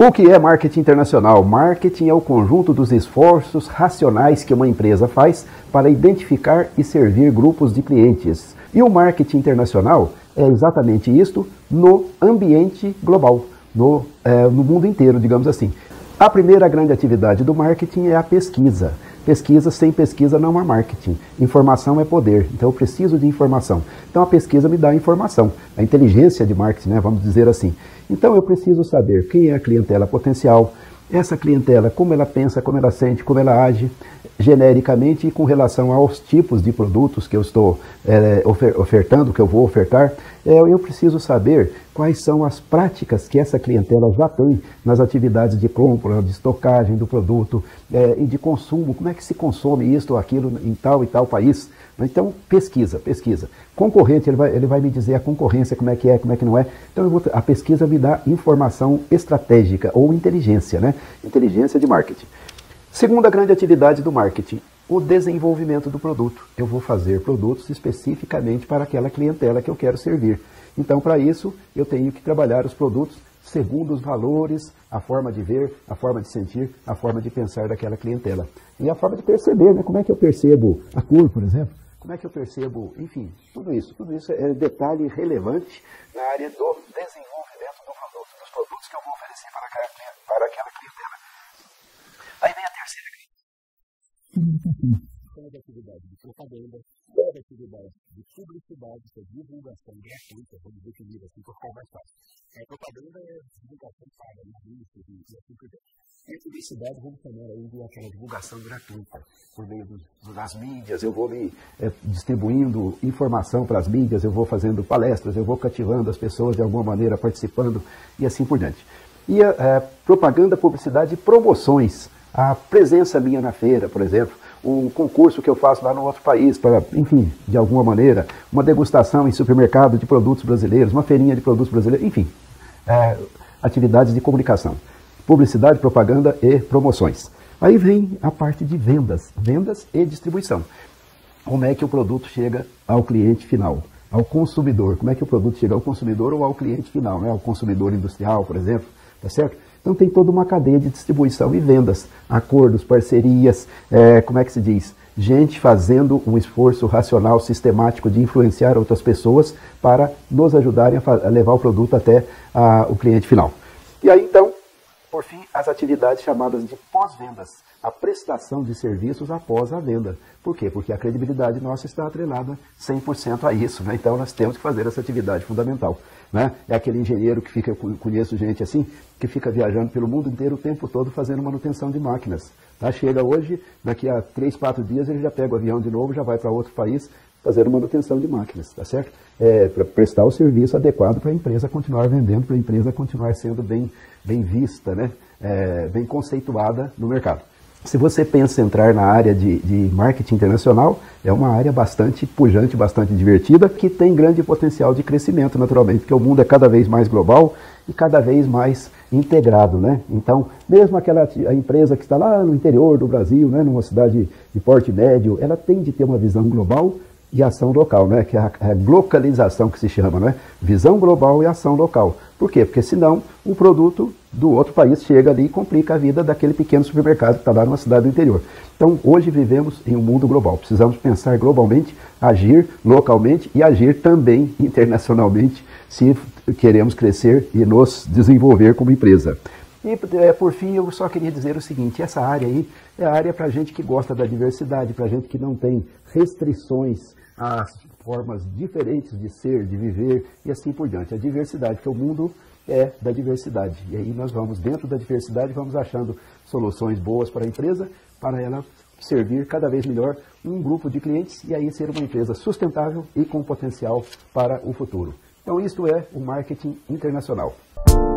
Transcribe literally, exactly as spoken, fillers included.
O que é marketing internacional? Marketing é o conjunto dos esforços racionais que uma empresa faz para identificar e servir grupos de clientes. E o marketing internacional é exatamente isto no ambiente global, no, é, no mundo inteiro, digamos assim. A primeira grande atividade do marketing é a pesquisa. Pesquisa, sem pesquisa não há marketing. Informação é poder, então eu preciso de informação. Então a pesquisa me dá informação, a inteligência de marketing, né, vamos dizer assim. Então eu preciso saber quem é a clientela potencial, essa clientela, como ela pensa, como ela sente, como ela age, genericamente e com relação aos tipos de produtos que eu estou é, ofer ofertando, que eu vou ofertar, é, eu preciso saber quais são as práticas que essa clientela já tem nas atividades de compra, de estocagem do produto é, e de consumo, como é que se consome isto ou aquilo em tal e tal país. Então, pesquisa, pesquisa. Concorrente, ele vai, ele vai me dizer a concorrência, como é que é, como é que não é. Então, eu vou, a pesquisa me dá informação estratégica ou inteligência, né? Inteligência de marketing. Segunda grande atividade do marketing, o desenvolvimento do produto. Eu vou fazer produtos especificamente para aquela clientela que eu quero servir. Então, para isso, eu tenho que trabalhar os produtos segundo os valores, a forma de ver, a forma de sentir, a forma de pensar daquela clientela. E a forma de perceber, né? Como é que eu percebo a cor, por exemplo? Como é que eu percebo, enfim, tudo isso. Tudo isso é detalhe relevante na área do desenvolvimento do produto, dos produtos que eu vou oferecer para aquela, para aquela clientela. Aí vem a terceira comunicação. Toda atividade de propaganda, toda atividade de publicidade, que é divulgação gratuita, vamos definir assim para ficar mais fácil. A propaganda é divulgação paga, anúncios e assim por diante. E publicidade, vamos chamar aí de aquela divulgação gratuita, por meio dos, das mídias, eu vou me é, distribuindo informação para as mídias, eu vou fazendo palestras, eu vou cativando as pessoas de alguma maneira, participando e assim por diante. E a, a propaganda, publicidade e promoções, a presença minha na feira, por exemplo, um concurso que eu faço lá no outro país, para, enfim, de alguma maneira, uma degustação em supermercado de produtos brasileiros, uma feirinha de produtos brasileiros, enfim, é, atividades de comunicação. Publicidade, propaganda e promoções. Aí vem a parte de vendas, vendas e distribuição. Como é que o produto chega ao cliente final, ao consumidor? Como é que o produto chega ao consumidor ou ao cliente final, né? Ao consumidor industrial, por exemplo, tá certo? Então tem toda uma cadeia de distribuição e vendas, acordos, parcerias, é, como é que se diz? Gente fazendo um esforço racional, sistemático de influenciar outras pessoas para nos ajudarem a, a levar o produto até a, o cliente final. E aí então, por fim, as atividades chamadas de pós-vendas, a prestação de serviços após a venda. Por quê? Porque a credibilidade nossa está atrelada cem por cento a isso, né? Então nós temos que fazer essa atividade fundamental, né? É aquele engenheiro que fica, eu conheço gente assim, que fica viajando pelo mundo inteiro o tempo todo fazendo manutenção de máquinas. Tá? Chega hoje, daqui a três, quatro dias ele já pega o avião de novo, já vai para outro país fazer manutenção de máquinas, tá certo? É, para prestar o serviço adequado para a empresa continuar vendendo, para a empresa continuar sendo bem, bem vista, né? É, bem conceituada no mercado. Se você pensa em entrar na área de, de marketing internacional, é uma área bastante pujante, bastante divertida, que tem grande potencial de crescimento, naturalmente, porque o mundo é cada vez mais global e cada vez mais integrado, né? Então, mesmo aquela a empresa que está lá no interior do Brasil, né, numa cidade de porte médio, ela tem de ter uma visão global e ação local, né? Que é a, a localização que se chama, né? Visão global e ação local. Por quê? Porque senão o produto do outro país chega ali e complica a vida daquele pequeno supermercado que está lá numa cidade do interior. Então, hoje vivemos em um mundo global. Precisamos pensar globalmente, agir localmente e agir também internacionalmente se queremos crescer e nos desenvolver como empresa. E, é, por fim, eu só queria dizer o seguinte, essa área aí é a área para gente que gosta da diversidade, para gente que não tem restrições às formas diferentes de ser, de viver e assim por diante. A diversidade, porque o mundo é da diversidade. E aí nós vamos, dentro da diversidade, vamos achando soluções boas para a empresa, para ela servir cada vez melhor um grupo de clientes e aí ser uma empresa sustentável e com potencial para o futuro. Então, isso é o marketing internacional.